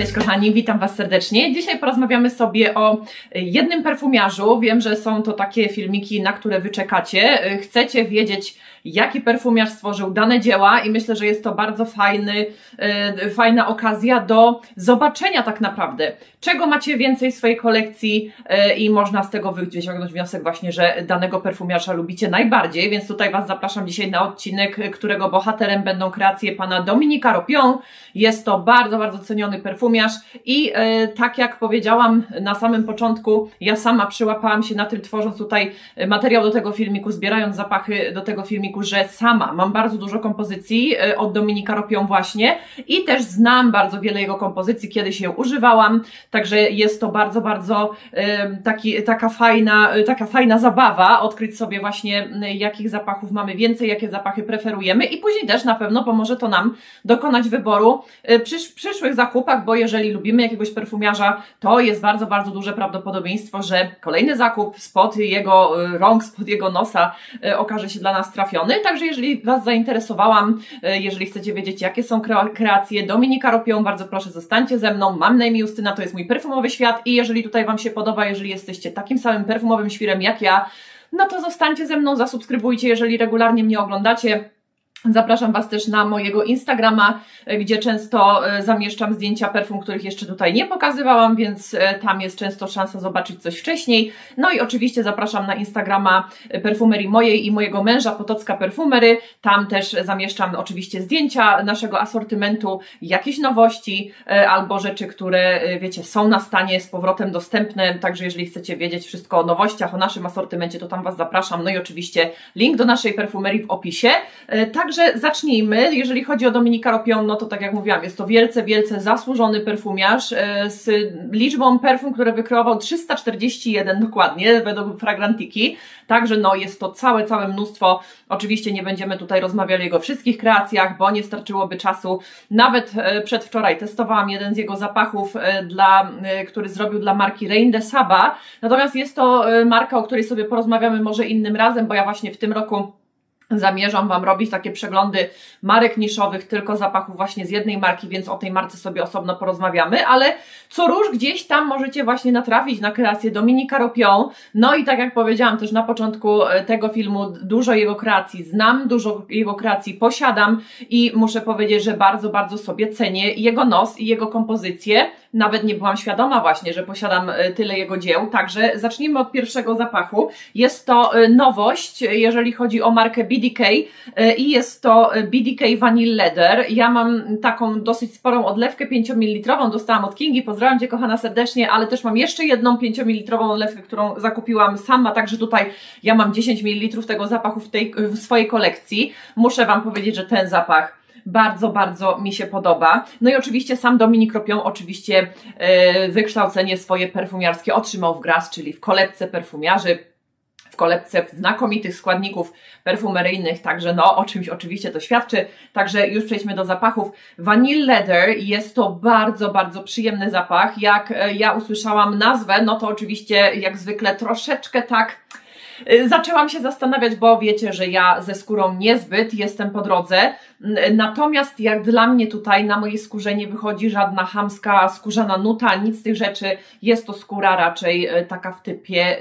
Cześć kochani, witam Was serdecznie. Dzisiaj porozmawiamy sobie o jednym perfumiarzu. Wiem, że są to takie filmiki, na które Wy czekacie. Chcecie wiedzieć, jaki perfumiarz stworzył dane dzieła i myślę, że jest to bardzo fajna okazja do zobaczenia tak naprawdę, czego macie więcej w swojej kolekcji i można z tego wyciągnąć wniosek właśnie, że danego perfumiarza lubicie najbardziej, więc tutaj Was zapraszam dzisiaj na odcinek, którego bohaterem będą kreacje pana Dominique Ropion. Jest to bardzo ceniony perfumiarz i tak jak powiedziałam na samym początku, ja sama przyłapałam się na tym, tworząc tutaj materiał do tego filmiku, zbierając zapachy do tego filmiku, że sama mam bardzo dużo kompozycji od Dominique Ropion właśnie i też znam bardzo wiele jego kompozycji, kiedyś je używałam, także jest to bardzo taka fajna zabawa, odkryć sobie właśnie jakich zapachów mamy więcej, jakie zapachy preferujemy i później też na pewno pomoże to nam dokonać wyboru przy przyszłych zakupach, bo jeżeli lubimy jakiegoś perfumiarza, to jest bardzo duże prawdopodobieństwo, że kolejny zakup spod jego rąk, spod jego nosa okaże się dla nas trafiony. Także jeżeli Was zainteresowałam, jeżeli chcecie wiedzieć, jakie są kreacje Dominique Ropion, bardzo proszę, zostańcie ze mną. Mam na imię Justyna, to jest mój perfumowy świat i jeżeli tutaj Wam się podoba, jeżeli jesteście takim samym perfumowym świrem jak ja, no to zostańcie ze mną, zasubskrybujcie, jeżeli regularnie mnie oglądacie. Zapraszam Was też na mojego Instagrama, gdzie często zamieszczam zdjęcia perfum, których jeszcze tutaj nie pokazywałam, więc tam jest często szansa zobaczyć coś wcześniej. No i oczywiście zapraszam na Instagrama perfumerii mojej i mojego męża, Potocka Perfumery. Tam też zamieszczam oczywiście zdjęcia naszego asortymentu, jakieś nowości albo rzeczy, które wiecie, są na stanie, z powrotem dostępne. Także jeżeli chcecie wiedzieć wszystko o nowościach, o naszym asortymencie, to tam Was zapraszam. No i oczywiście link do naszej perfumerii w opisie. Także zacznijmy. Jeżeli chodzi o Dominique Ropion, no to tak jak mówiłam, jest to wielce zasłużony perfumiarz z liczbą perfum, które wykreował 341 dokładnie, według Fragrantiki. Także no jest to całe mnóstwo. Oczywiście nie będziemy tutaj rozmawiali o jego wszystkich kreacjach, bo nie starczyłoby czasu. Nawet przedwczoraj testowałam jeden z jego zapachów, który zrobił dla marki Reine de Saba. Natomiast jest to marka, o której sobie porozmawiamy może innym razem, bo ja właśnie w tym roku zamierzam Wam robić takie przeglądy marek niszowych, tylko zapachów właśnie z jednej marki, więc o tej marce sobie osobno porozmawiamy, ale co róż gdzieś tam możecie właśnie natrafić na kreację Dominique Ropion. No i tak jak powiedziałam też na początku tego filmu, dużo jego kreacji znam, dużo jego kreacji posiadam i muszę powiedzieć, że bardzo sobie cenię jego nos i jego kompozycję. Nawet nie byłam świadoma właśnie, że posiadam tyle jego dzieł, także zacznijmy od pierwszego zapachu. Jest to nowość, jeżeli chodzi o markę BDK i jest to BDK Vanilla Leather. Ja mam taką dosyć sporą odlewkę 5 ml, dostałam od Kingi, pozdrawiam Cię kochana serdecznie, ale też mam jeszcze jedną 5 ml odlewkę, którą zakupiłam sama, także tutaj ja mam 10 ml tego zapachu w swojej kolekcji. Muszę Wam powiedzieć, że ten zapach bardzo mi się podoba. No i oczywiście sam Dominique Ropion oczywiście wykształcenie swoje perfumiarskie otrzymał w Grasse, czyli w kolebce perfumiarzy, w kolebce znakomitych składników perfumeryjnych, także no o czymś oczywiście to świadczy. Także już przejdźmy do zapachów. Vanilla Leather jest to bardzo przyjemny zapach. Jak ja usłyszałam nazwę, no to oczywiście jak zwykle troszeczkę tak zaczęłam się zastanawiać, bo wiecie, że ja ze skórą niezbyt jestem po drodze, natomiast jak dla mnie tutaj na mojej skórze nie wychodzi żadna chamska skórzana nuta, nic z tych rzeczy, jest to skóra raczej taka w typie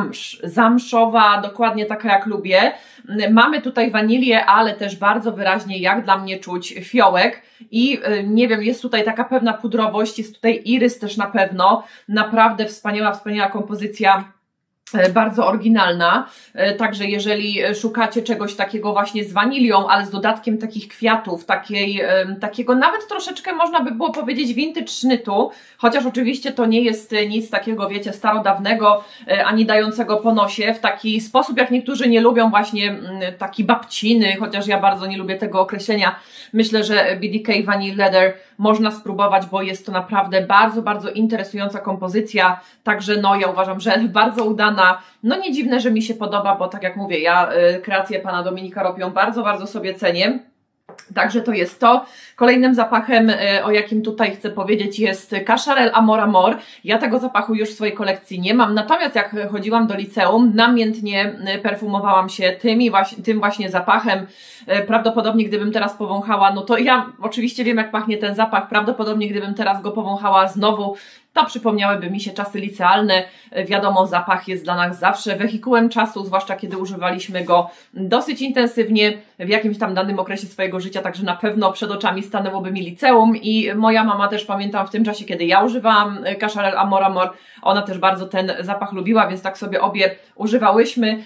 zamszowa, dokładnie taka jak lubię. Mamy tutaj wanilię, ale też bardzo wyraźnie jak dla mnie czuć fiołek i nie wiem, jest tutaj taka pewna pudrowość, jest tutaj irys też na pewno, naprawdę wspaniała kompozycja. Bardzo oryginalna, także jeżeli szukacie czegoś takiego właśnie z wanilią, ale z dodatkiem takich kwiatów, takiego nawet troszeczkę można by było powiedzieć vintage sznytu, chociaż oczywiście to nie jest nic takiego, wiecie, starodawnego, ani dającego po nosie, w taki sposób jak niektórzy nie lubią właśnie taki babciny, chociaż ja bardzo nie lubię tego określenia. Myślę, że BDK Vanilla Leather można spróbować, bo jest to naprawdę bardzo interesująca kompozycja, także no ja uważam, że bardzo udana. No nie dziwne, że mi się podoba, bo tak jak mówię, ja kreację pana Dominique Ropion bardzo sobie cenię. Także to jest to. Kolejnym zapachem, o jakim tutaj chcę powiedzieć, jest Cacharel Amor Amor. Ja tego zapachu już w swojej kolekcji nie mam, natomiast jak chodziłam do liceum, namiętnie perfumowałam się tym właśnie zapachem. Prawdopodobnie gdybym teraz powąchała, no to ja oczywiście wiem, jak pachnie ten zapach, prawdopodobnie gdybym teraz go powąchała znowu, to przypomniałyby mi się czasy licealne. Wiadomo, zapach jest dla nas zawsze wehikułem czasu, zwłaszcza kiedy używaliśmy go dosyć intensywnie w jakimś tam danym okresie swojego życia, także na pewno przed oczami stanęłoby mi liceum i moja mama też, pamiętam, w tym czasie, kiedy ja używałam Cacharel Amor Amor, ona też bardzo ten zapach lubiła, więc tak sobie obie używałyśmy.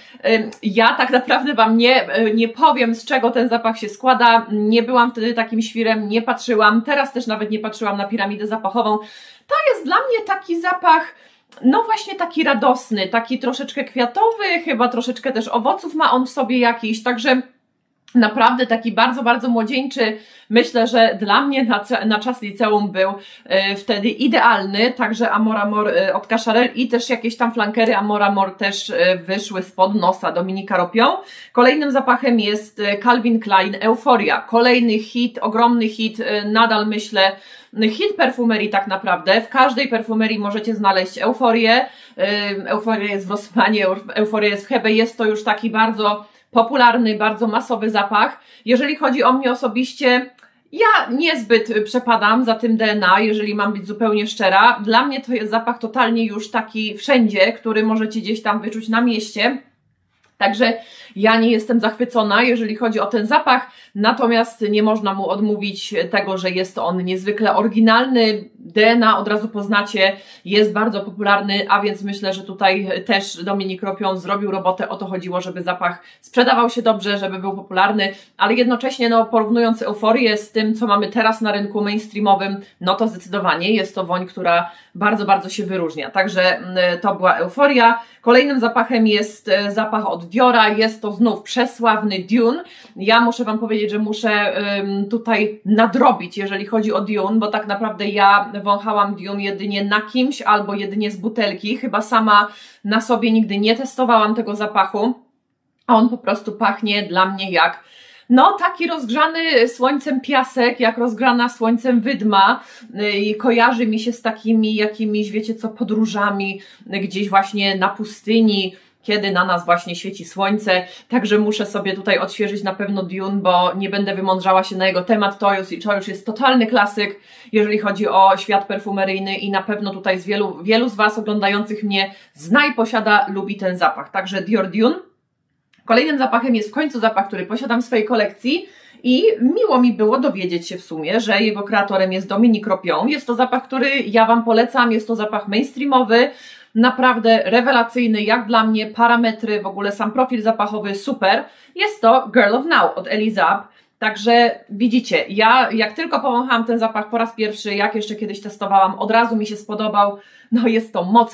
Ja tak naprawdę Wam nie powiem, z czego ten zapach się składa, nie byłam wtedy takim świrem, nie patrzyłam, teraz też nawet nie patrzyłam na piramidę zapachową. To jest dla mnie taki zapach, no właśnie taki radosny, taki troszeczkę kwiatowy, chyba troszeczkę też owoców ma on w sobie jakiś, także naprawdę taki bardzo, bardzo młodzieńczy. Myślę, że dla mnie na czas liceum był wtedy idealny, także Amor Amor od Cacharel i też jakieś tam flankery Amor Amor też wyszły spod nosa Dominika Ropion. Kolejnym zapachem jest Calvin Klein Euphoria. Kolejny hit, ogromny hit, nadal myślę, hit perfumerii tak naprawdę. W każdej perfumerii możecie znaleźć Euforię. Euforia jest w Rossmanie, Euforia jest w Hebe. Jest to już taki bardzo popularny, bardzo masowy zapach. Jeżeli chodzi o mnie osobiście, ja niezbyt przepadam za tym DNA, jeżeli mam być zupełnie szczera. Dla mnie to jest zapach totalnie już taki wszędzie, który możecie gdzieś tam wyczuć na mieście. Także ja nie jestem zachwycona, jeżeli chodzi o ten zapach, natomiast nie można mu odmówić tego, że jest on niezwykle oryginalny. DNA od razu poznacie, jest bardzo popularny, a więc myślę, że tutaj też Dominik Ropion zrobił robotę. O to chodziło, żeby zapach sprzedawał się dobrze, żeby był popularny, ale jednocześnie no, porównując Euforię z tym, co mamy teraz na rynku mainstreamowym, no to zdecydowanie jest to woń, która bardzo, bardzo się wyróżnia. Także to była Euforia. Kolejnym zapachem jest zapach od Diora, jest to znów przesławny Dune. Ja muszę Wam powiedzieć, że muszę tutaj nadrobić, jeżeli chodzi o Dune, bo tak naprawdę ja wąchałam Dune jedynie na kimś albo jedynie z butelki. Chyba sama na sobie nigdy nie testowałam tego zapachu, a on po prostu pachnie dla mnie jak no taki rozgrzany słońcem piasek, jak rozgrzana słońcem wydma i kojarzy mi się z takimi jakimiś, wiecie co, podróżami gdzieś właśnie na pustyni, kiedy na nas właśnie świeci słońce, także muszę sobie tutaj odświeżyć na pewno Dune, bo nie będę wymądrzała się na jego temat, to już jest totalny klasyk, jeżeli chodzi o świat perfumeryjny i na pewno tutaj wielu z Was oglądających mnie zna i posiada, lubi ten zapach, także Dior Dune. Kolejnym zapachem jest w końcu zapach, który posiadam w swojej kolekcji i miło mi było dowiedzieć się w sumie, że jego kreatorem jest Dominik Ropion. Jest to zapach, który ja Wam polecam, jest to zapach mainstreamowy, naprawdę rewelacyjny, jak dla mnie, parametry, w ogóle sam profil zapachowy super. Jest to Girl of Now od Elizab. Także widzicie, ja jak tylko powąchałam ten zapach po raz pierwszy, jak jeszcze kiedyś testowałam, od razu mi się spodobał. No jest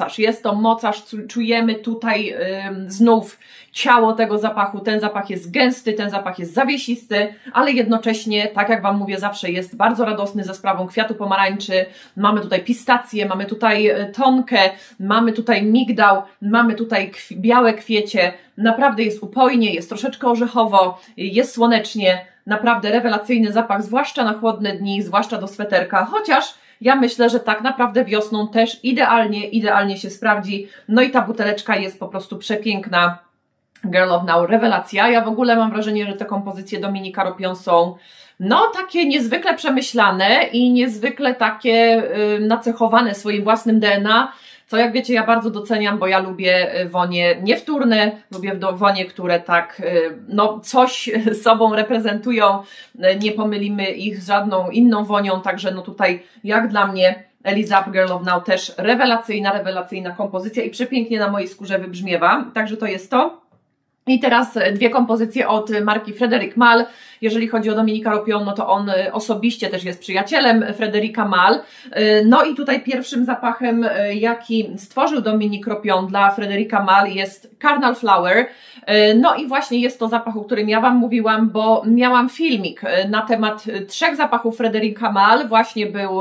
to mocarz, czujemy tutaj znów ciało tego zapachu, ten zapach jest gęsty, ten zapach jest zawiesisty, ale jednocześnie, tak jak Wam mówię, zawsze jest bardzo radosny ze sprawą kwiatu pomarańczy, mamy tutaj pistację, mamy tutaj tonkę, mamy tutaj migdał, mamy tutaj białe kwiecie, naprawdę jest upojnie, jest troszeczkę orzechowo, jest słonecznie, naprawdę rewelacyjny zapach, zwłaszcza na chłodne dni, zwłaszcza do sweterka, chociaż ja myślę, że tak naprawdę wiosną też idealnie się sprawdzi. No i ta buteleczka jest po prostu przepiękna. Girl of Now, rewelacja. Ja w ogóle mam wrażenie, że te kompozycje Dominika Ropion są no takie niezwykle przemyślane i niezwykle takie nacechowane swoim własnym DNA, co jak wiecie ja bardzo doceniam, bo ja lubię wonie niewtórne, lubię wonie, które tak no coś sobą reprezentują, nie pomylimy ich z żadną inną wonią, także no tutaj jak dla mnie Elizab Girl of Now też rewelacyjna kompozycja i przepięknie na mojej skórze wybrzmiewa, także to jest to. I teraz dwie kompozycje od marki Frédéric Malle. Jeżeli chodzi o Dominika Ropion, no to on osobiście też jest przyjacielem Frédérica Malle. No i tutaj pierwszym zapachem, jaki stworzył Dominik Ropion dla Frédérica Malle jest Carnal Flower. No i właśnie jest to zapach, o którym ja Wam mówiłam, bo miałam filmik na temat 3 zapachów Frédérica Malle. Właśnie był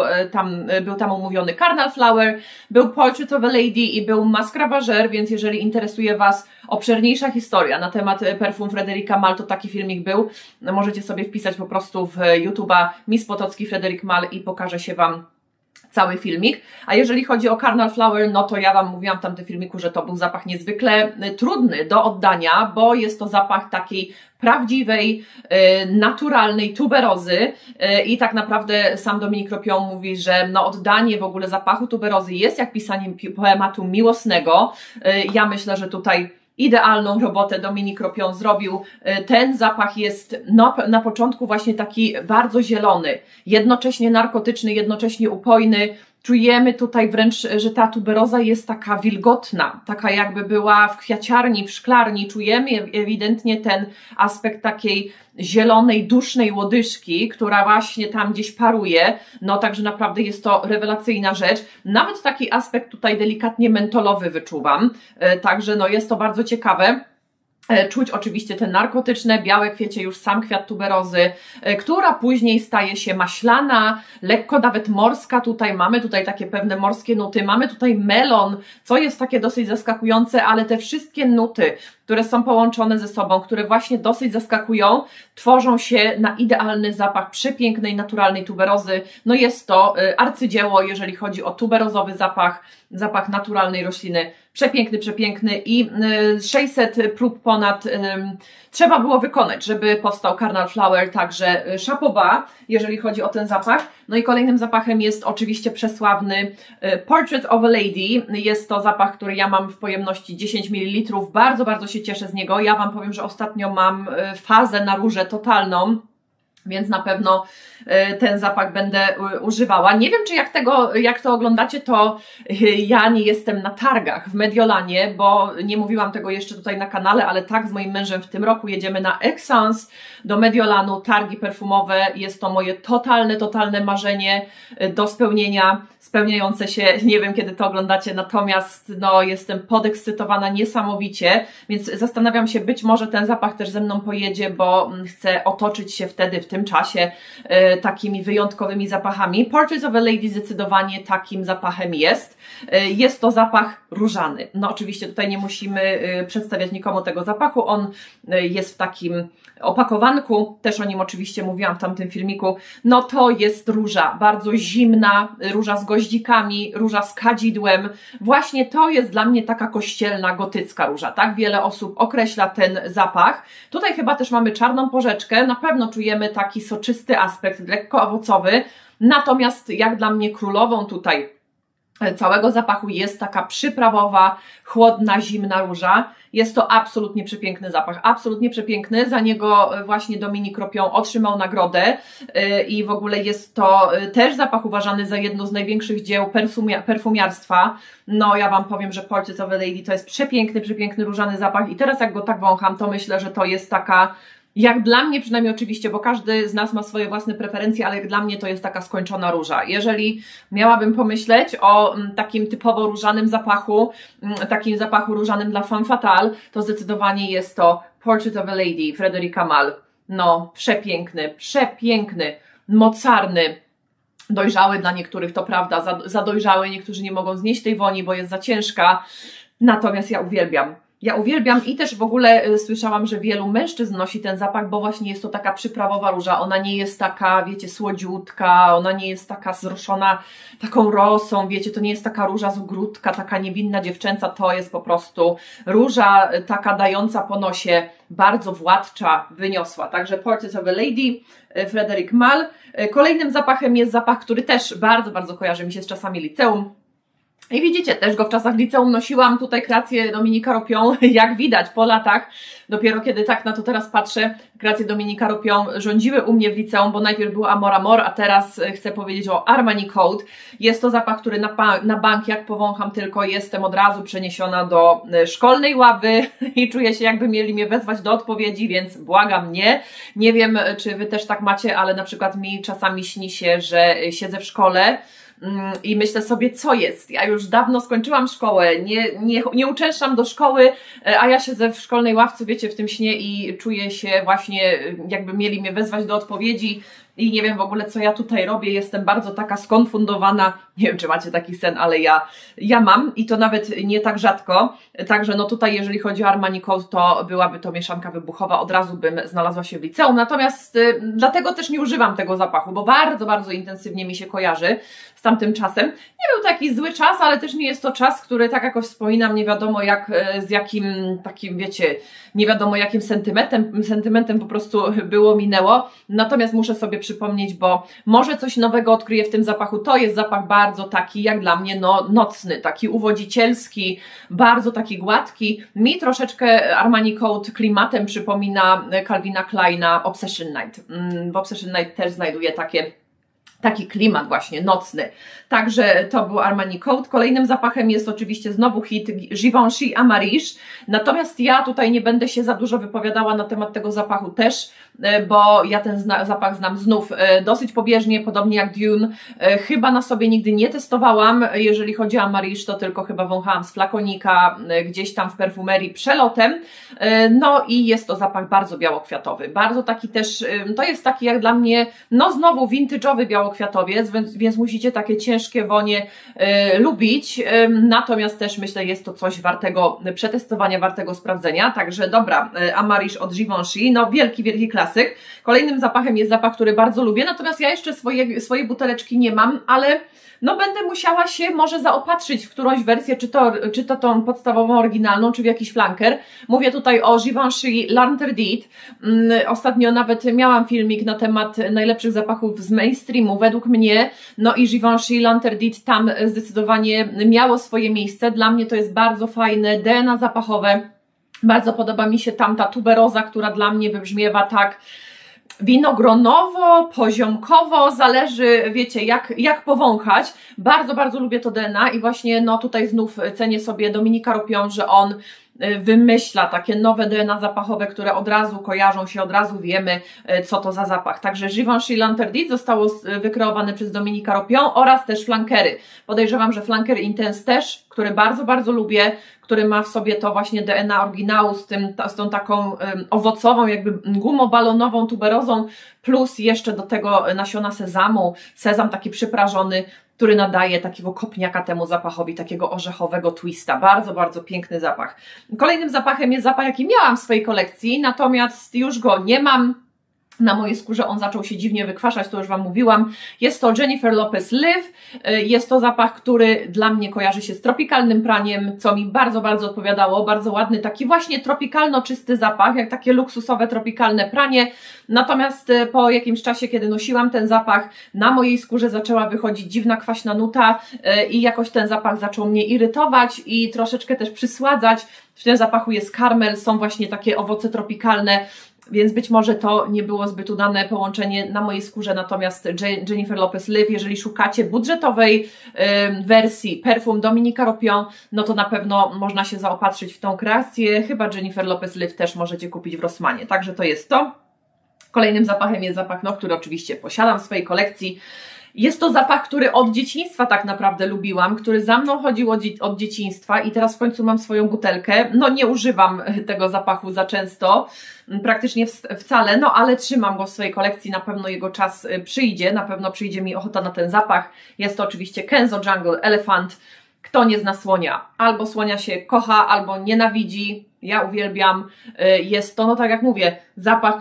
tam omówiony Carnal Flower, był Portrait of a Lady i był Masque Ravageur, więc jeżeli interesuje Was obszerniejsza historia historia. Na temat perfum Frédérica Malle to taki filmik był. Możecie sobie wpisać po prostu w YouTube'a Miss Potocki Frédéric Malle i pokaże się Wam cały filmik. A jeżeli chodzi o Carnal Flower, no to ja Wam mówiłam w tamtym filmiku, że to był zapach niezwykle trudny do oddania, bo jest to zapach takiej prawdziwej, naturalnej tuberozy i tak naprawdę sam Dominique Ropion mówi, że no oddanie w ogóle zapachu tuberozy jest jak pisanie poematu miłosnego. Ja myślę, że tutaj idealną robotę Dominique Ropion zrobił. Ten zapach jest na początku właśnie taki bardzo zielony, jednocześnie narkotyczny, jednocześnie upojny. Czujemy tutaj wręcz, że ta tuberoza jest taka wilgotna, taka jakby była w kwiaciarni, w szklarni. Czujemy ewidentnie ten aspekt takiej zielonej, dusznej łodyżki, która właśnie tam gdzieś paruje. No także naprawdę jest to rewelacyjna rzecz. Nawet taki aspekt tutaj delikatnie mentolowy wyczuwam. Także no jest to bardzo ciekawe. Czuć oczywiście te narkotyczne, białe kwiecie, już sam kwiat tuberozy, która później staje się maślana, lekko nawet morska. Mamy tutaj takie pewne morskie nuty, mamy tutaj melon, co jest takie dosyć zaskakujące, ale te wszystkie nuty, które są połączone ze sobą, które właśnie dosyć zaskakują, tworzą się na idealny zapach przepięknej, naturalnej tuberozy. No jest to arcydzieło, jeżeli chodzi o tuberozowy zapach, zapach naturalnej rośliny. Przepiękny, przepiękny i 600 prób ponad trzeba było wykonać, żeby powstał Carnal Flower, także chapeau bas, jeżeli chodzi o ten zapach. No i kolejnym zapachem jest oczywiście przesławny Portrait of a Lady. Jest to zapach, który ja mam w pojemności 10 ml. Bardzo, bardzo się cieszę z niego. Ja Wam powiem, że ostatnio mam fazę na różę totalną, więc na pewno ten zapach będę używała. Nie wiem, czy jak to oglądacie, to ja nie jestem na targach w Mediolanie, bo nie mówiłam tego jeszcze tutaj na kanale, ale tak, z moim mężem w tym roku jedziemy na Essence do Mediolanu, targi perfumowe. Jest to moje totalne marzenie do spełnienia, spełniające się, nie wiem kiedy to oglądacie, natomiast no jestem podekscytowana niesamowicie, więc zastanawiam się, być może ten zapach też ze mną pojedzie, bo chcę otoczyć się wtedy w tym czasie takimi wyjątkowymi zapachami. Portrait of a Lady zdecydowanie takim zapachem jest. Jest to zapach różany. No oczywiście tutaj nie musimy przedstawiać nikomu tego zapachu, on jest w takim opakowanku, też o nim oczywiście mówiłam w tamtym filmiku. No to jest róża, bardzo zimna, róża z goździkami, róża z kadzidłem. Właśnie to jest dla mnie taka kościelna, gotycka róża, tak? Wiele osób określa ten zapach. Tutaj chyba też mamy czarną porzeczkę, na pewno czujemy taki soczysty aspekt, lekko owocowy, natomiast jak dla mnie królową tutaj całego zapachu jest taka przyprawowa, chłodna, zimna róża. Jest to absolutnie przepiękny zapach, absolutnie przepiękny. Za niego właśnie Dominique Ropion otrzymał nagrodę i w ogóle jest to też zapach uważany za jedno z największych dzieł perfumiarstwa. No ja Wam powiem, że Portrait of a Lady to jest przepiękny różany zapach i teraz jak go tak wącham, to myślę, że to jest taka, jak dla mnie przynajmniej oczywiście, bo każdy z nas ma swoje własne preferencje, ale jak dla mnie to jest taka skończona róża. Jeżeli miałabym pomyśleć o takim typowo różanym zapachu, takim zapachu różanym dla femme fatale, to zdecydowanie jest to Portrait of a Lady Frédérica Malle. No, przepiękny, mocarny, dojrzały dla niektórych, to prawda, za dojrzały, niektórzy nie mogą znieść tej woni, bo jest za ciężka, natomiast ja uwielbiam. Ja uwielbiam i też w ogóle słyszałam, że wielu mężczyzn nosi ten zapach, bo właśnie jest to taka przyprawowa róża. Ona nie jest taka, wiecie, słodziutka, ona nie jest taka zroszona taką rosą, wiecie, to nie jest taka róża z ogródka, taka niewinna dziewczęca, to jest po prostu róża taka dająca po nosie, bardzo władcza, wyniosła. Także Portrait of a Lady, Frédéric Malle. Kolejnym zapachem jest zapach, który też bardzo kojarzy mi się z czasami liceum. I widzicie, też go w czasach liceum nosiłam, tutaj kreacje Dominique'a Ropion, jak widać po latach, dopiero kiedy tak na to teraz patrzę, kreacje Dominique'a Ropion rządziły u mnie w liceum, bo najpierw był Amor Amor, a teraz chcę powiedzieć o Armani Code. Jest to zapach, który na bank, jak powącham tylko, jestem od razu przeniesiona do szkolnej ławy i czuję się, jakby mieli mnie wezwać do odpowiedzi, więc błagam, nie. Nie wiem, czy Wy też tak macie, ale na przykład mi czasami śni się, że siedzę w szkole i myślę sobie, co jest? Ja już dawno skończyłam szkołę, nie uczęszczam do szkoły, a ja siedzę w szkolnej ławce, wiecie, w tym śnie i czuję się właśnie, jakby mieli mnie wezwać do odpowiedzi. i nie wiem w ogóle, co ja tutaj robię. Jestem bardzo taka skonfundowana. Nie wiem, czy macie taki sen, ale ja mam i to nawet nie tak rzadko. Także no tutaj, jeżeli chodzi o Armani Code, to byłaby to mieszanka wybuchowa. Od razu bym znalazła się w liceum. Natomiast dlatego też nie używam tego zapachu, bo bardzo, bardzo intensywnie mi się kojarzy z tamtym czasem. Nie był to jakiś zły czas, ale też nie jest to czas, który tak jakoś wspominam, nie wiadomo jak, z jakim takim, wiecie, nie wiadomo jakim sentymentem po prostu minęło. Natomiast muszę sobie przypomnieć, bo może coś nowego odkryję w tym zapachu. To jest zapach bardzo taki, jak dla mnie, no, nocny, taki uwodzicielski, bardzo taki gładki. Mi troszeczkę Armani Code klimatem przypomina Calvina Kleina Obsession Night. W Obsession Night też znajduję taki klimat właśnie nocny. Także to był Armani Code. Kolejnym zapachem jest oczywiście znowu hit Givenchy Amarish. Natomiast ja tutaj nie będę się za dużo wypowiadała na temat tego zapachu też, bo ja ten zapach znam znów dosyć pobieżnie, podobnie jak Dune. Chyba na sobie nigdy nie testowałam. Jeżeli chodzi o Amarish, to tylko chyba wąchałam z flakonika, gdzieś tam w perfumerii przelotem. No i jest to zapach bardzo białokwiatowy. Bardzo taki też, to jest taki jak dla mnie, no znowu vintage'owy białokwiatowiec, więc musicie takie ciężkie wonie lubić. Natomiast też myślę, jest to coś wartego przetestowania, wartego sprawdzenia. Także dobra, Amarish od Givenchy, no wielki, wielki klasyk. Kolejnym zapachem jest zapach, który bardzo lubię, natomiast ja jeszcze swojej buteleczki nie mam, ale no będę musiała się może zaopatrzyć w którąś wersję, czy to tą podstawową, oryginalną, czy w jakiś flanker. Mówię tutaj o Givenchy L'Interdit. Ostatnio nawet miałam filmik na temat najlepszych zapachów z mainstreamu, według mnie. No i Givenchy L'Interdit tam zdecydowanie miało swoje miejsce. Dla mnie to jest bardzo fajne DNA zapachowe. Bardzo podoba mi się tam ta tuberoza, która dla mnie wybrzmiewa tak winogronowo, poziomkowo, zależy, wiecie, jak powąchać. Bardzo, bardzo lubię to DNA i właśnie no tutaj znów cenię sobie Dominika Ropion, że on wymyśla takie nowe DNA zapachowe, które od razu kojarzą się, od razu wiemy, co to za zapach. Także Givenchy L'Interdit zostało wykreowane przez Dominika Ropion oraz też flankery. Podejrzewam, że flanker Intense też, który bardzo, bardzo lubię, który ma w sobie to właśnie DNA oryginału z tą taką owocową, jakby gumobalonową tuberozą, plus jeszcze do tego nasiona sezamu, sezam taki przyprażony, który nadaje takiego kopniaka temu zapachowi, takiego orzechowego twista. Bardzo, bardzo piękny zapach. Kolejnym zapachem jest zapach, jaki miałam w swojej kolekcji, natomiast już go nie mam. Na mojej skórze on zaczął się dziwnie wykwaszać, to już Wam mówiłam. Jest to Jennifer Lopez Live. Jest to zapach, który dla mnie kojarzy się z tropikalnym praniem, co mi bardzo, bardzo odpowiadało. Bardzo ładny, taki właśnie tropikalno-czysty zapach, jak takie luksusowe, tropikalne pranie. Natomiast po jakimś czasie, kiedy nosiłam ten zapach, na mojej skórze zaczęła wychodzić dziwna, kwaśna nuta i jakoś ten zapach zaczął mnie irytować i troszeczkę też przysładzać. W tym zapachu jest karmel, są właśnie takie owoce tropikalne, więc być może to nie było zbyt udane połączenie na mojej skórze, natomiast Jennifer Lopez Live, jeżeli szukacie budżetowej wersji perfum Dominika Ropion, no to na pewno można się zaopatrzyć w tą kreację. Chyba Jennifer Lopez Live też możecie kupić w Rossmanie, także to jest to. Kolejnym zapachem jest zapach, no, który oczywiście posiadam w swojej kolekcji. Jest to zapach, który od dzieciństwa tak naprawdę lubiłam, który za mną chodził od dzieciństwa i teraz w końcu mam swoją butelkę. No nie używam tego zapachu za często, praktycznie wcale, no ale trzymam go w swojej kolekcji, na pewno jego czas przyjdzie, na pewno przyjdzie mi ochota na ten zapach. Jest to oczywiście Kenzo Jungle Elephant. Kto nie zna słonia? Albo słonia się kocha, albo nienawidzi. Ja uwielbiam. Jest to, no tak jak mówię, zapach,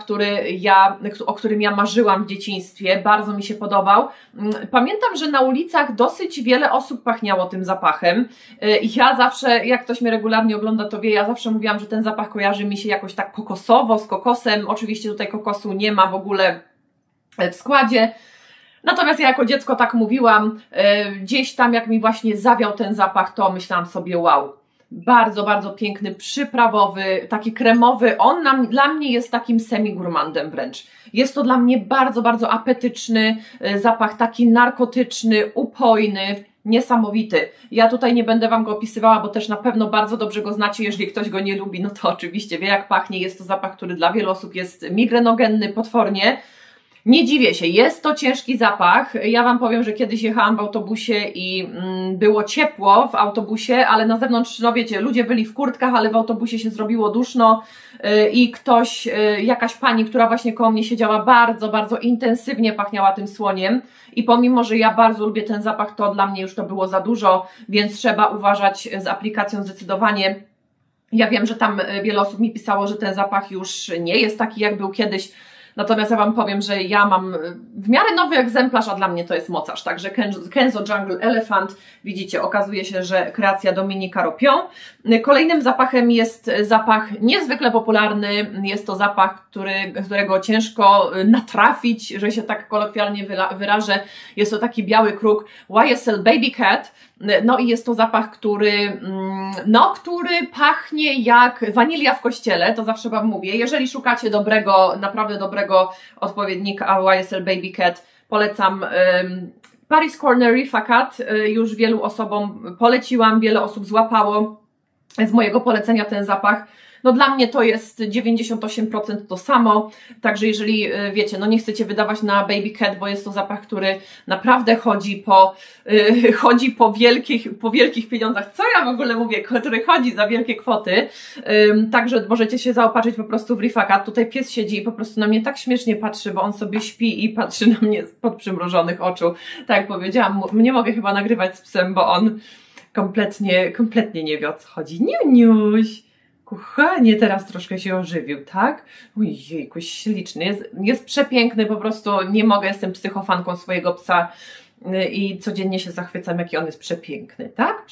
o którym ja marzyłam w dzieciństwie. Bardzo mi się podobał. Pamiętam, że na ulicach dosyć wiele osób pachniało tym zapachem. I ja zawsze, jak ktoś mnie regularnie ogląda, to wie, ja zawsze mówiłam, że ten zapach kojarzy mi się jakoś tak kokosowo, z kokosem. Oczywiście tutaj kokosu nie ma w ogóle w składzie. Natomiast ja jako dziecko tak mówiłam, gdzieś tam jak mi właśnie zawiał ten zapach, to myślałam sobie wow, bardzo, bardzo piękny, przyprawowy, taki kremowy, on dla mnie jest takim semi-gurmandem wręcz. Jest to dla mnie bardzo, bardzo apetyczny zapach, taki narkotyczny, upojny, niesamowity. Ja tutaj nie będę Wam go opisywała, bo też na pewno bardzo dobrze go znacie, jeżeli ktoś go nie lubi, no to oczywiście wie jak pachnie, jest to zapach, który dla wielu osób jest migrenogenny potwornie. Nie dziwię się, jest to ciężki zapach. Ja Wam powiem, że kiedyś jechałam w autobusie i było ciepło w autobusie, ale na zewnątrz, no wiecie, ludzie byli w kurtkach, ale w autobusie się zrobiło duszno i ktoś, jakaś pani, która właśnie koło mnie siedziała, bardzo, bardzo intensywnie pachniała tym słoniem i pomimo, że ja bardzo lubię ten zapach, to dla mnie już to było za dużo, więc trzeba uważać z aplikacją zdecydowanie. Ja wiem, że tam wiele osób mi pisało, że ten zapach już nie jest taki, jak był kiedyś. Natomiast ja Wam powiem, że ja mam w miarę nowy egzemplarz, a dla mnie to jest mocarz. Także Kenzo Jungle Elephant, widzicie, okazuje się, że kreacja Dominika Ropion. Kolejnym zapachem jest zapach niezwykle popularny. Jest to zapach, którego ciężko natrafić, że się tak kolokwialnie wyrażę. Jest to taki biały kruk YSL Baby Cat. No i jest to zapach, który pachnie jak wanilia w kościele, to zawsze Wam mówię. Jeżeli szukacie dobrego, naprawdę dobrego odpowiednika YSL Baby Cat, polecam Paris Corner Rifa Cat. Już wielu osobom poleciłam, wiele osób złapało z mojego polecenia ten zapach. No dla mnie to jest 98% to samo, także jeżeli wiecie, no nie chcecie wydawać na Baby Cat, bo jest to zapach, który naprawdę chodzi po wielkich pieniądzach. Co ja w ogóle mówię? Który chodzi za wielkie kwoty, także możecie się zaopatrzyć po prostu w Rifa Cat. Tutaj pies siedzi i po prostu na mnie tak śmiesznie patrzy, bo on sobie śpi i patrzy na mnie spod przymrużonych oczu. Tak jak powiedziałam, nie mogę chyba nagrywać z psem, bo on kompletnie nie wie, o co chodzi. Niuniuś! Kochanie, teraz troszkę się ożywił, tak? Ojejku, śliczny. Jest przepiękny, po prostu nie mogę, jestem psychofanką swojego psa i codziennie się zachwycam, jaki on jest przepiękny, tak?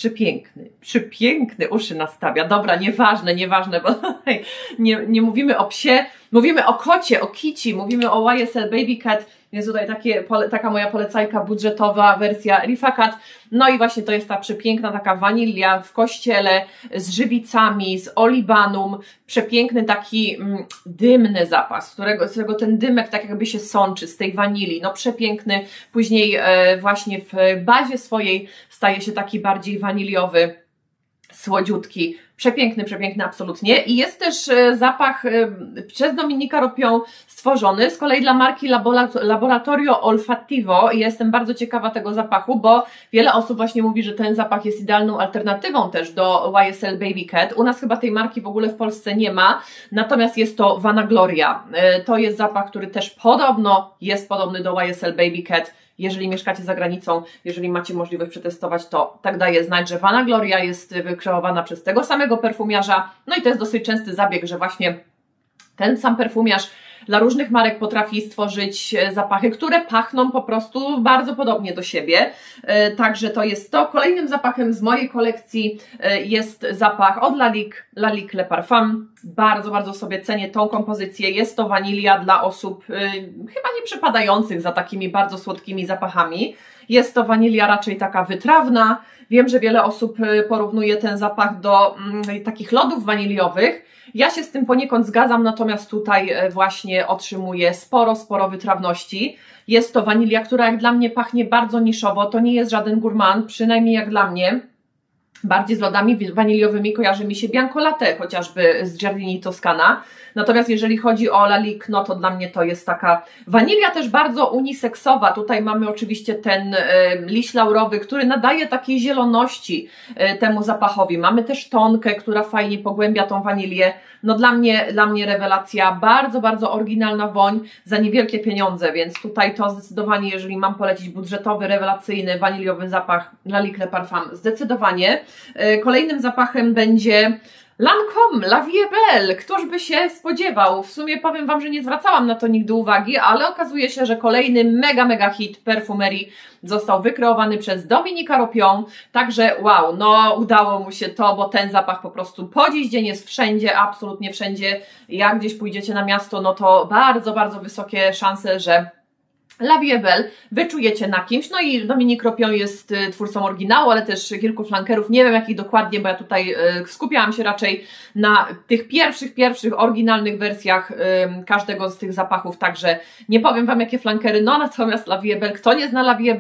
Przepiękny, uszy nastawia. Dobra, nieważne, bo tutaj nie mówimy o psie, mówimy o kocie, o kici, mówimy o YSL Baby Cat. Jest tutaj taka moja polecajka budżetowa wersja Rifa Cat. No i właśnie to jest ta przepiękna taka wanilia w kościele z żywicami, z olibanum. Przepiękny taki dymny zapach, z którego ten dymek tak jakby się sączy z tej wanilii. No przepiękny. Później właśnie w bazie swojej staje się taki bardziej waniliowy, słodziutki. Przepiękny absolutnie. I jest też zapach przez Dominika Ropion stworzony, z kolei dla marki Laboratorio Olfattivo. I jestem bardzo ciekawa tego zapachu, bo wiele osób właśnie mówi, że ten zapach jest idealną alternatywą też do YSL Baby Cat. U nas chyba tej marki w ogóle w Polsce nie ma, natomiast jest to Vanagloria. To jest zapach, który też podobno jest podobny do YSL Baby Cat. Jeżeli mieszkacie za granicą, jeżeli macie możliwość przetestować, to tak daje znać, że Vanagloria jest wykreowana przez tego samego perfumiarza. No i to jest dosyć częsty zabieg, że właśnie ten sam perfumiarz dla różnych marek potrafi stworzyć zapachy, które pachną po prostu bardzo podobnie do siebie. Także to jest to. Kolejnym zapachem z mojej kolekcji jest zapach od Lalique Le Parfum. Bardzo sobie cenię tą kompozycję. Jest to wanilia dla osób chyba nie przypadających za takimi bardzo słodkimi zapachami. Jest to wanilia raczej taka wytrawna. Wiem, że wiele osób porównuje ten zapach do takich lodów waniliowych. Ja się z tym poniekąd zgadzam, natomiast tutaj właśnie otrzymuję sporo wytrawności. Jest to wanilia, która jak dla mnie pachnie bardzo niszowo. To nie jest żaden gourmand, przynajmniej jak dla mnie. Bardziej z lodami waniliowymi kojarzy mi się Bianco Latte, chociażby z Giardini Toscana. Natomiast jeżeli chodzi o Lalique, no to dla mnie to jest taka wanilia też bardzo uniseksowa. Tutaj mamy oczywiście ten liść laurowy, który nadaje takiej zieloności temu zapachowi. Mamy też tonkę, która fajnie pogłębia tą wanilię. No dla mnie rewelacja, bardzo oryginalna woń za niewielkie pieniądze, więc tutaj to zdecydowanie, jeżeli mam polecić budżetowy, rewelacyjny, waniliowy zapach Lalique Le Parfum, zdecydowanie. Kolejnym zapachem będzie Lancôme La Vie est Belle. Któż by się spodziewał? W sumie powiem Wam, że nie zwracałam na to nigdy uwagi, ale okazuje się, że kolejny mega hit perfumerii został wykreowany przez Dominika Ropion. Także wow, no udało mu się to, bo ten zapach po prostu po dziś dzień jest wszędzie, absolutnie wszędzie. Jak gdzieś pójdziecie na miasto, no to bardzo wysokie szanse, że La Vie est Belle wyczujecie na kimś. No i Dominik Ropion jest twórcą oryginału, ale też kilku flankerów. Nie wiem jakich dokładnie, bo ja tutaj skupiałam się raczej na tych pierwszych oryginalnych wersjach każdego z tych zapachów, także nie powiem Wam jakie flankery, no natomiast La Vie est Belle, kto nie zna La Vie est Belle,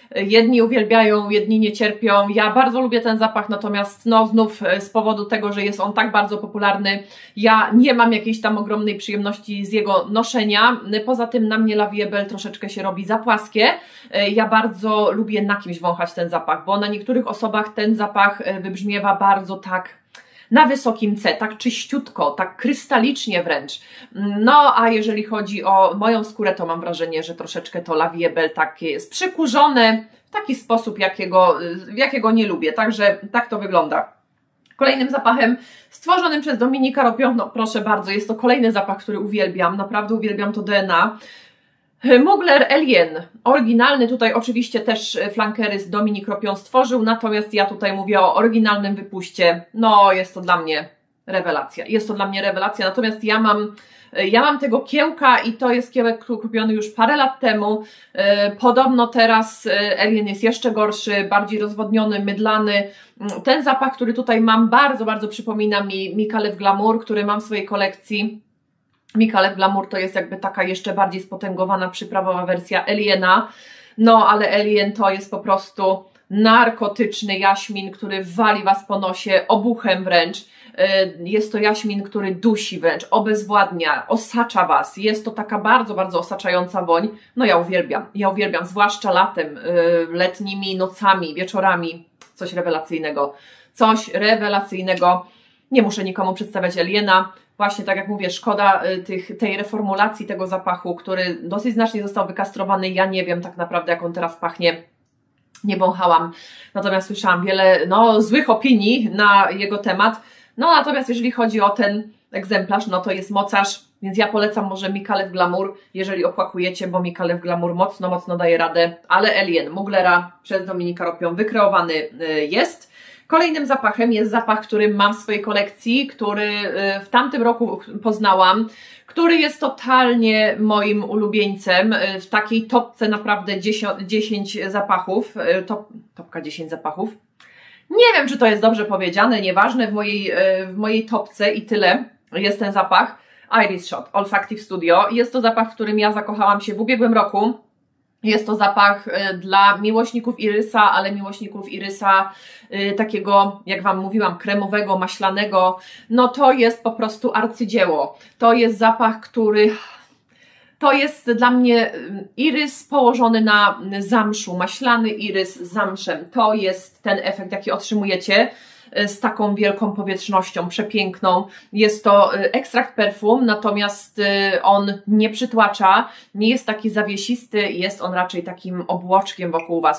Jedni uwielbiają, jedni nie cierpią. Ja bardzo lubię ten zapach, natomiast no znów z powodu tego, że jest on tak bardzo popularny, ja nie mam jakiejś tam ogromnej przyjemności z jego noszenia. Poza tym na mnie La Vie Belle troszeczkę się robi za płaskie. Ja bardzo lubię na kimś wąchać ten zapach, bo na niektórych osobach ten zapach wybrzmiewa bardzo tak na wysokim C, tak czyściutko, tak krystalicznie wręcz. No, a jeżeli chodzi o moją skórę, to mam wrażenie, że troszeczkę to La Vie Belle takie jest przykurzone w taki sposób, jakiego nie lubię. Także tak to wygląda. Kolejnym zapachem stworzonym przez Dominique Ropion, no proszę bardzo, jest to kolejny zapach, który uwielbiam, naprawdę uwielbiam to DNA. Mugler Alien, oryginalny, tutaj oczywiście też flankery z Dominique Ropion stworzył, natomiast ja tutaj mówię o oryginalnym wypuście, no jest to dla mnie rewelacja, natomiast ja mam tego kiełka i to jest kiełek kupiony już parę lat temu, podobno teraz Alien jest jeszcze gorszy, bardziej rozwodniony, mydlany, ten zapach, który tutaj mam bardzo, bardzo przypomina mi Micallef Glamour, który mam w swojej kolekcji. Micallef Glamour to jest jakby taka jeszcze bardziej spotęgowana, przyprawowa wersja Aliena, no ale Alien to jest po prostu narkotyczny jaśmin, który wali Was po nosie obuchem wręcz. Jest to jaśmin, który dusi wręcz, obezwładnia, osacza Was. Jest to taka bardzo, bardzo osaczająca woń. No ja uwielbiam, zwłaszcza latem, letnimi nocami, wieczorami. Coś rewelacyjnego. Nie muszę nikomu przedstawiać Aliena. Właśnie tak jak mówię, szkoda tej reformulacji tego zapachu, który dosyć znacznie został wykastrowany. Ja nie wiem tak naprawdę, jak on teraz pachnie. Nie wąchałam, natomiast słyszałam wiele złych opinii na jego temat. No natomiast jeżeli chodzi o ten egzemplarz, no to jest mocarz, więc ja polecam może Micallef Glamour, jeżeli opłakujecie, bo Micallef Glamour mocno daje radę, ale Alien Muglera przez Dominique Ropion wykreowany jest. Kolejnym zapachem jest zapach, który mam w swojej kolekcji, który w tamtym roku poznałam, który jest totalnie moim ulubieńcem, w takiej topce naprawdę 10 zapachów, topka 10 zapachów. Nie wiem, czy to jest dobrze powiedziane, nieważne, w mojej topce i tyle jest ten zapach. Iris Shot Olfactive Studio. Jest to zapach, w którym ja zakochałam się w ubiegłym roku. Jest to zapach dla miłośników irysa, ale miłośników irysa takiego, jak Wam mówiłam, kremowego, maślanego. No to jest po prostu arcydzieło. To jest zapach, to jest dla mnie irys położony na zamszu, maślany irys z zamszem. To jest ten efekt, jaki otrzymujecie z taką wielką powietrznością, przepiękną. Jest to ekstrakt perfum, natomiast on nie przytłacza, nie jest taki zawiesisty, jest on raczej takim obłoczkiem wokół Was,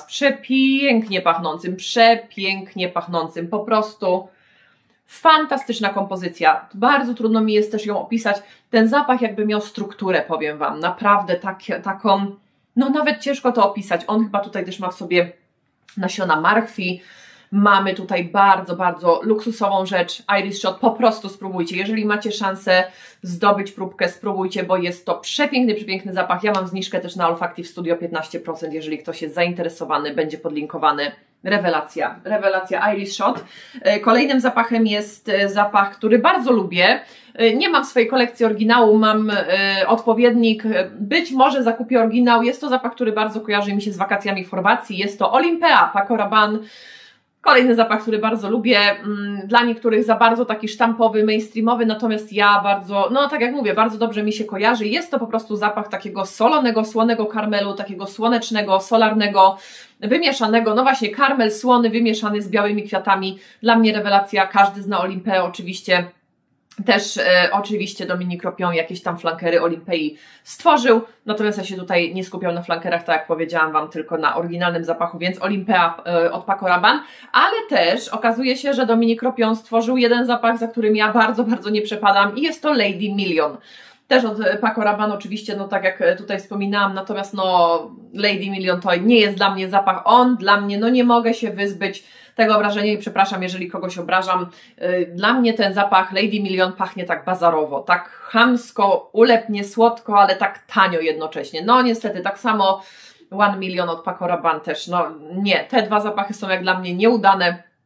przepięknie pachnącym, po prostu fantastyczna kompozycja. Bardzo trudno mi jest też ją opisać. Ten zapach jakby miał strukturę, powiem Wam, naprawdę taką, no nawet ciężko to opisać. On chyba tutaj też ma w sobie nasiona marchwi. Mamy tutaj bardzo, bardzo luksusową rzecz, Iris Shot, po prostu spróbujcie. Jeżeli macie szansę zdobyć próbkę, spróbujcie, bo jest to przepiękny zapach. Ja mam zniżkę też na Olfactive Studio 15%, jeżeli ktoś jest zainteresowany, będzie podlinkowany. Rewelacja Iris Shot. Kolejnym zapachem jest zapach, który bardzo lubię. Nie mam w swojej kolekcji oryginału, mam odpowiednik, być może zakupię oryginał. Jest to zapach, który bardzo kojarzy mi się z wakacjami w Chorwacji. Jest to Olimpea Paco Rabanne. Kolejny zapach, który bardzo lubię, dla niektórych za bardzo taki sztampowy, mainstreamowy, natomiast ja bardzo, no tak jak mówię, bardzo dobrze mi się kojarzy. Jest to po prostu zapach takiego solonego, słonego karmelu, takiego słonecznego, solarnego, wymieszanego, no właśnie karmel słony wymieszany z białymi kwiatami. Dla mnie rewelacja, każdy zna Olimpeę oczywiście. Też oczywiście Dominique Ropion jakieś tam flankery Olimpei stworzył, natomiast ja się tutaj nie skupiam na flankerach, tak jak powiedziałam Wam, tylko na oryginalnym zapachu, więc Olimpea od Paco Rabanne, ale też okazuje się, że Dominique Ropion stworzył jeden zapach, za którym ja bardzo, bardzo nie przepadam i jest to Lady Million. Też od Paco Rabanne oczywiście, no tak jak tutaj wspominałam, natomiast no Lady Million to nie jest dla mnie zapach, on dla mnie, no nie mogę się wyzbyć tego wrażenia i przepraszam, jeżeli kogoś obrażam. Dla mnie ten zapach Lady Million pachnie tak bazarowo, tak chamsko, ulepnie, słodko, ale tak tanio jednocześnie. No niestety, tak samo One Million od Paco Rabanne też, no nie, te dwa zapachy są jak dla mnie nieudane.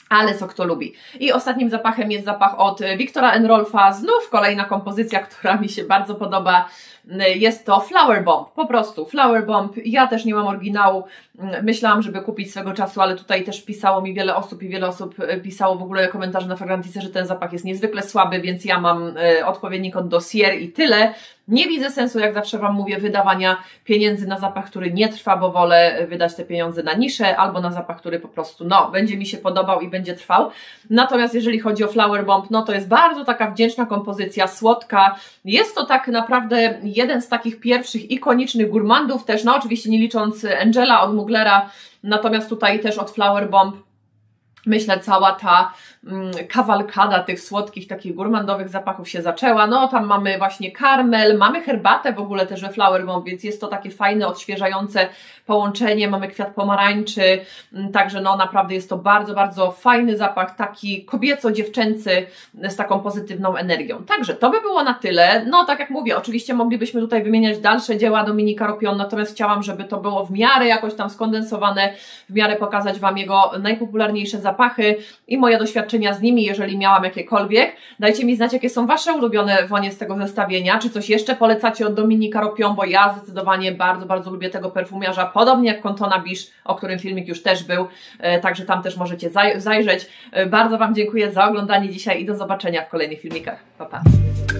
ale co kto lubi. I ostatnim zapachem jest zapach od Viktora & Rolfa, znów kolejna kompozycja, która mi się bardzo podoba. Jest to Flower Bomb, po prostu Flower Bomb. Ja też nie mam oryginału, myślałam, żeby kupić swego czasu, ale tutaj też pisało mi wiele osób i wiele osób pisało w ogóle komentarze na Fragrantice, że ten zapach jest niezwykle słaby, więc ja mam odpowiednik od Dossier i tyle. Nie widzę sensu, jak zawsze Wam mówię, wydawania pieniędzy na zapach, który nie trwa, bo wolę wydać te pieniądze na niszę albo na zapach, który po prostu, no, będzie mi się podobał i będzie trwał. Natomiast jeżeli chodzi o Flower Bomb, no to jest bardzo taka wdzięczna kompozycja, słodka. Jest to tak naprawdę jeden z takich pierwszych ikonicznych gourmandów też, no oczywiście nie licząc Angela od Muglera, natomiast tutaj też od Flower Bomb myślę, cała ta kawalkada tych słodkich, takich gourmandowych zapachów się zaczęła. No tam mamy właśnie karmel, mamy herbatę w ogóle też we Flower Bomb, więc jest to takie fajne, odświeżające połączenie. Mamy kwiat pomarańczy, także no naprawdę jest to bardzo, bardzo fajny zapach, taki kobieco-dziewczęcy z taką pozytywną energią. Także to by było na tyle. No tak jak mówię, oczywiście moglibyśmy tutaj wymieniać dalsze dzieła Dominika Ropion, natomiast chciałam, żeby to było w miarę jakoś tam skondensowane, w miarę pokazać Wam jego najpopularniejsze zapachy i moje doświadczenia z nimi, jeżeli miałam jakiekolwiek. Dajcie mi znać, jakie są Wasze ulubione wonie z tego zestawienia, czy coś jeszcze polecacie od Dominika Ropion, bo ja zdecydowanie bardzo, bardzo lubię tego perfumiarza, podobnie jak Contona Biche, o którym filmik już też był, także tam też możecie zajrzeć. Bardzo Wam dziękuję za oglądanie dzisiaj i do zobaczenia w kolejnych filmikach. Pa, pa!